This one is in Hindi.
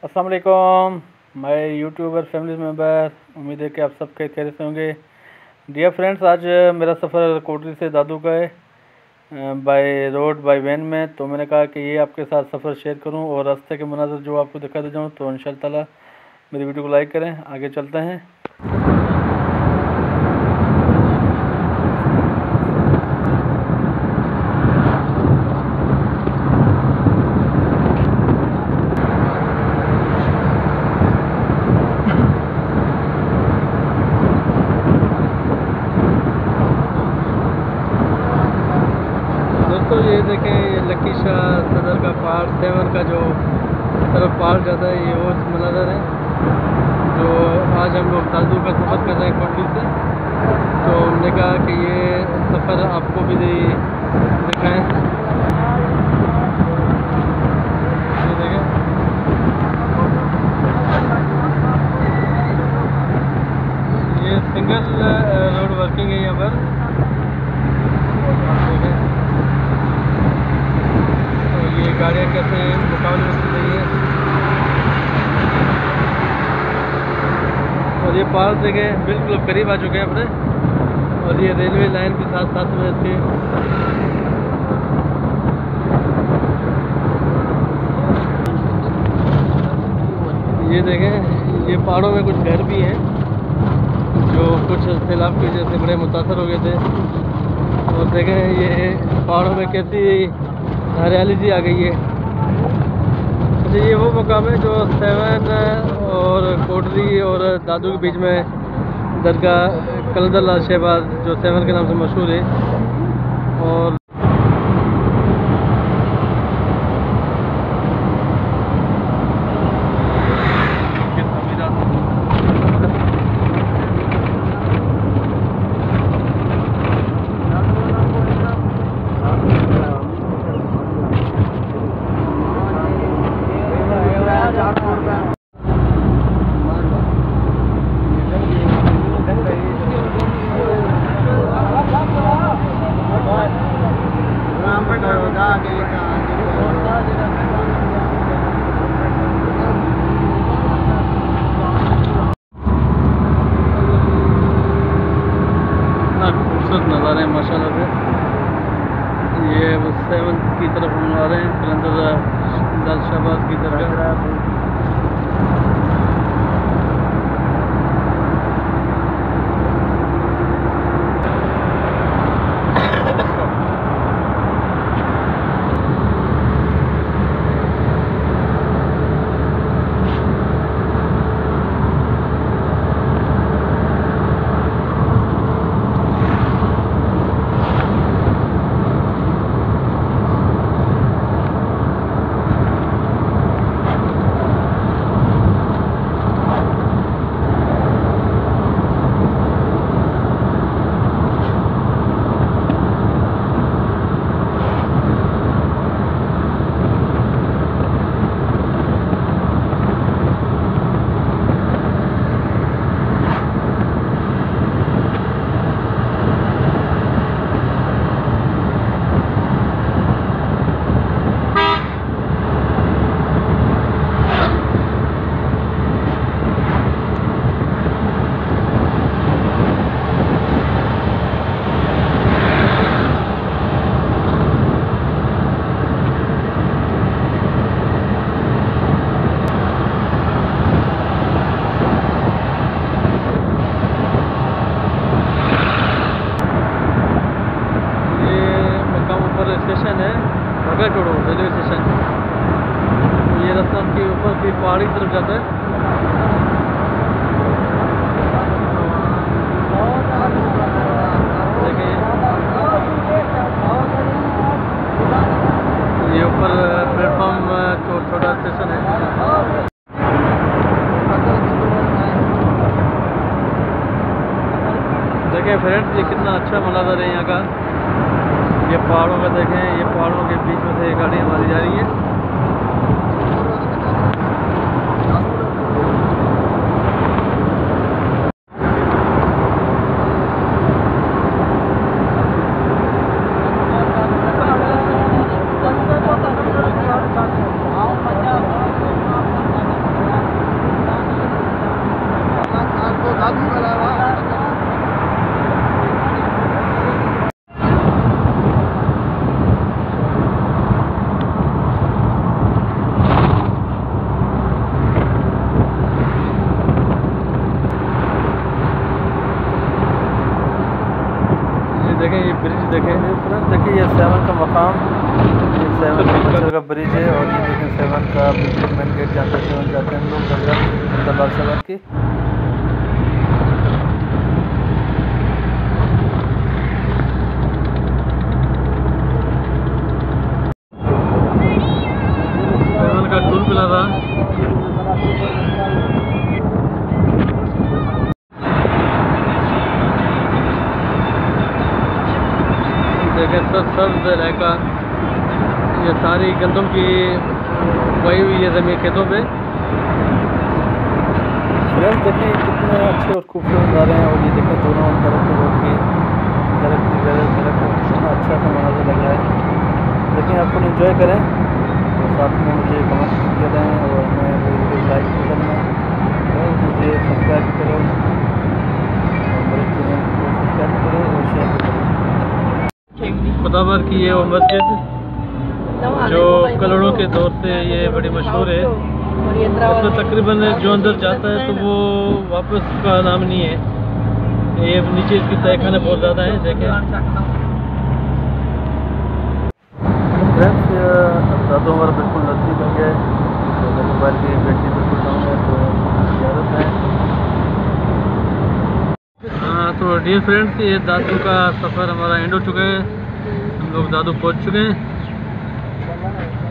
अस्सलाम वालेकुम माय यूट्यूबर फैमिली मेम्बर। उम्मीद है कि आप सब खैरियत से होंगे। डियर फ्रेंड्स, आज मेरा सफ़र कोटरी से दादू का है बाय रोड बाय वैन में। तो मैंने कहा कि ये आपके साथ सफ़र शेयर करूं और रास्ते के मनाज़र जो आपको दिखा दे जाऊं। तो इंशाअल्लाह ताला मेरी वीडियो को लाइक करें। आगे चलते हैं। दोस्तों ये देखें, ये लकी शाह सदर का पार्ट 7 का जो तरफ पार्ट जाता है, ये वो मनाज़र है जो आज हम लोग दादू का सफ़र कर रहे हैं कोटरी से। तो हमने कहा कि ये सफ़र आपको भी दिखाएं। ये देखें, ये सिंगल रोड वर्किंग है यहाँ पर। ये गाड़ियाँ कैसे मुकाबले में चल रही है। और ये पार्क देखें, बिल्कुल करीब आ चुके हैं अपने। और ये रेलवे लाइन के साथ साथ में इसके ये देखें, ये पहाड़ों में कुछ घर भी हैं जो कुछ सैलाब की वजह से बड़े मुतासर हो गए थे। और देखें, ये पहाड़ों में कैसी हरियाली सी आ गई है। अच्छा, ये वो मुकाम है जो 7 और कोटरी और दादू के बीच में दरगाह कलंदर शहबाज जो 7 के नाम से मशहूर है। और खूबसूरत नज़ारे हैं माशाल्लाह से। ये 7 की तरफ हम आ रहे हैं, कलंदर शहबाज की तरफ। स्टेशन है भगा छोड़ो रेलवे स्टेशन। ये रास्ता के ऊपर फिर पहाड़ी तरफ जाता है। देखिए, ये ऊपर प्लेटफॉर्म छोटा स्टेशन है। देखिए फ्रेंड्स, ये कितना अच्छा मनाज़र है यहाँ का। ये पहाड़ों का देखें, ये पहाड़ों के बीच में से गाड़ी हमारी जा रही है। बिल्कुल मेन गेट जहाँ से जाते हैं लोग दरबार साहब की। का टूर मिला था। देखें सर्द इलाका, ये सारी गंदम की बोई हुई है ज़मीन खेतों पे। फ्रेंड्स देखें कितने अच्छे और खूबसूरत नज़ारे हैं, और ये देखें दोनों तरफ रोड की दरख्त कितना अच्छा सा मंजर लग रहा है। लेकिन आप फुल एंजॉय करें और साथ में मुझे कमेंट्स भी कर रहे हैं, और मैं वीडियो लाइक भी करना और मुझे सब्सक्राइब करो और मेरे चैनल को सब्सक्राइब करो और शेयर भी करो। खुदावर की ये वो मस्जिद जो करोड़ों के दौर से ये बड़ी मशहूर है, इसमें तकरीबन जो अंदर जाता है तो वो वापस का नाम नहीं है। ये नीचे इसकी तहखाने बहुत ज़्यादा है। देखें फ्रेंड्स दादू हमारा बिल्कुल नज़दीक हो गया है, तो अगर मोबाइल की बैटरी बिल्कुल डाउन है तो इजाज़त है। हाँ तो डियर फ्रेंड्स, ये दादू का सफ़र हमारा एंड हो चुका है। हम लोग दादू पहुँच चुके हैं।